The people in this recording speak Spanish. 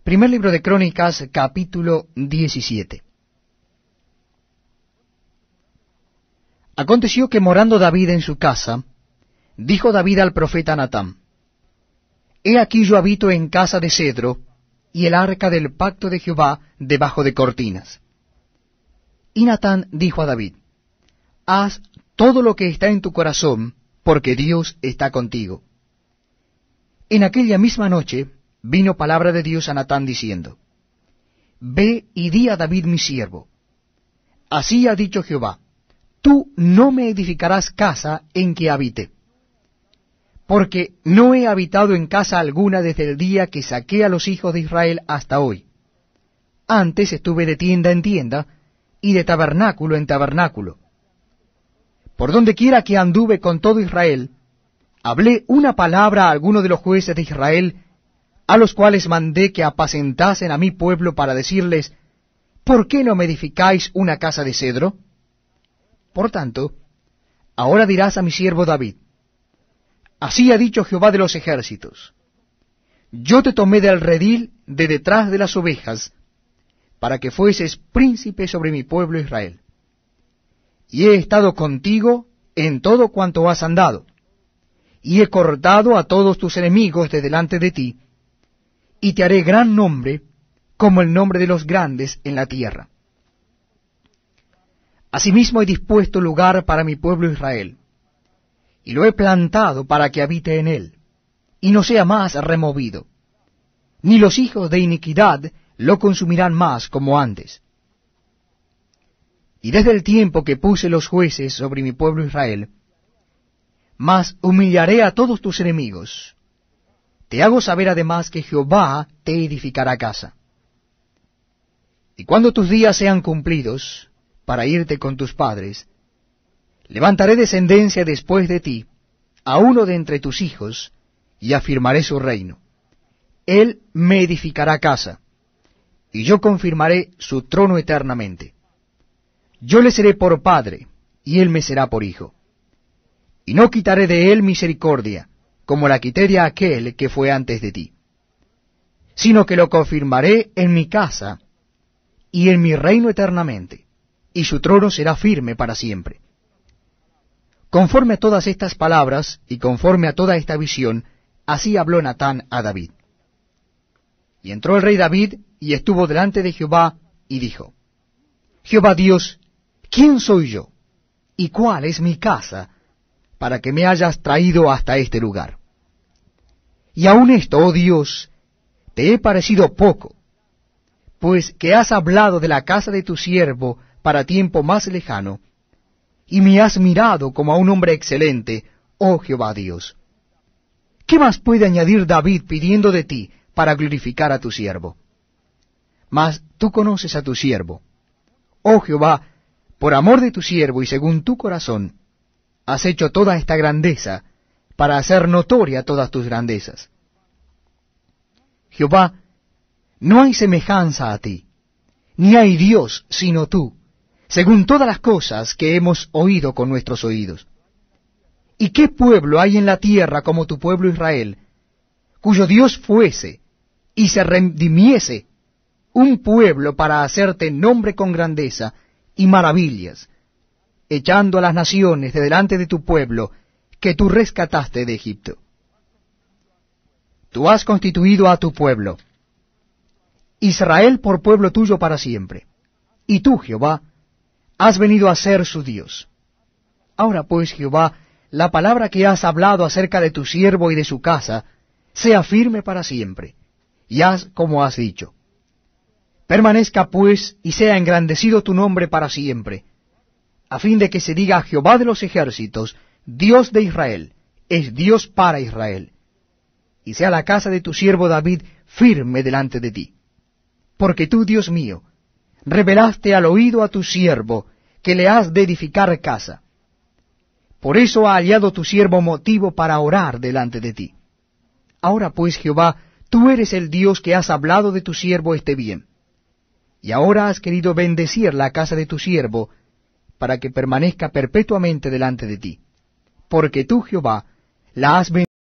Primer libro de Crónicas, capítulo 17. Aconteció que morando David en su casa, dijo David al profeta Natán: He aquí yo habito en casa de cedro, y el arca del pacto de Jehová debajo de cortinas. Y Natán dijo a David: Haz todo lo que está en tu corazón, porque Dios está contigo. En aquella misma noche vino palabra de Dios a Natán diciendo: Ve y di a David mi siervo: Así ha dicho Jehová, tú no me edificarás casa en que habite, porque no he habitado en casa alguna desde el día que saqué a los hijos de Israel hasta hoy. Antes estuve de tienda en tienda, y de tabernáculo en tabernáculo. Por donde quiera que anduve con todo Israel, hablé una palabra a alguno de los jueces de Israel, a los cuales mandé que apacentasen a mi pueblo para decirles: ¿por qué no me edificáis una casa de cedro? Por tanto, ahora dirás a mi siervo David: Así ha dicho Jehová de los ejércitos: Yo te tomé del redil de detrás de las ovejas, para que fueses príncipe sobre mi pueblo Israel. Y he estado contigo en todo cuanto has andado, y he cortado a todos tus enemigos de delante de ti, y te haré gran nombre, como el nombre de los grandes en la tierra. Asimismo he dispuesto lugar para mi pueblo Israel, y lo he plantado para que habite en él, y no sea más removido, ni los hijos de iniquidad lo consumirán más como antes. Y desde el tiempo que puse los jueces sobre mi pueblo Israel, mas humillaré a todos tus enemigos. Te hago saber además que Jehová te edificará casa. Y cuando tus días sean cumplidos, para irte con tus padres, levantaré descendencia después de ti, a uno de entre tus hijos, y afirmaré su reino. Él me edificará casa, y yo confirmaré su trono eternamente. Yo le seré por padre, y él me será por hijo. Y no quitaré de él misericordia, como la quité de aquel que fue antes de ti, sino que lo confirmaré en mi casa y en mi reino eternamente, y su trono será firme para siempre. Conforme a todas estas palabras, y conforme a toda esta visión, así habló Natán a David. Y entró el rey David, y estuvo delante de Jehová, y dijo: Jehová Dios, ¿quién soy yo? ¿Y cuál es mi casa, para que me hayas traído hasta este lugar? Y aun esto, oh Dios, te he parecido poco, pues que has hablado de la casa de tu siervo para tiempo más lejano, y me has mirado como a un hombre excelente, oh Jehová Dios. ¿Qué más puede añadir David pidiendo de ti para glorificar a tu siervo? Mas tú conoces a tu siervo, oh Jehová, por amor de tu siervo y según tu corazón, has hecho toda esta grandeza, para hacer notoria todas tus grandezas. Jehová, no hay semejanza a ti, ni hay Dios sino tú, según todas las cosas que hemos oído con nuestros oídos. ¿Y qué pueblo hay en la tierra como tu pueblo Israel, cuyo Dios fuese y se redimiese, un pueblo para hacerte nombre con grandeza y maravillas, echando a las naciones de delante de tu pueblo, que tú rescataste de Egipto? Tú has constituido a tu pueblo, Israel por pueblo tuyo para siempre, y tú, Jehová, has venido a ser su Dios. Ahora pues, Jehová, la palabra que has hablado acerca de tu siervo y de su casa, sea firme para siempre, y haz como has dicho. Permanezca pues y sea engrandecido tu nombre para siempre, a fin de que se diga: Jehová de los ejércitos, Dios de Israel, es Dios para Israel, y sea la casa de tu siervo David firme delante de ti. Porque tú, Dios mío, revelaste al oído a tu siervo que le has de edificar casa. Por eso ha hallado tu siervo motivo para orar delante de ti. Ahora pues, Jehová, tú eres el Dios que has hablado de tu siervo este bien. Y ahora has querido bendecir la casa de tu siervo, para que permanezca perpetuamente delante de ti. Porque tú, Jehová, la has bendecido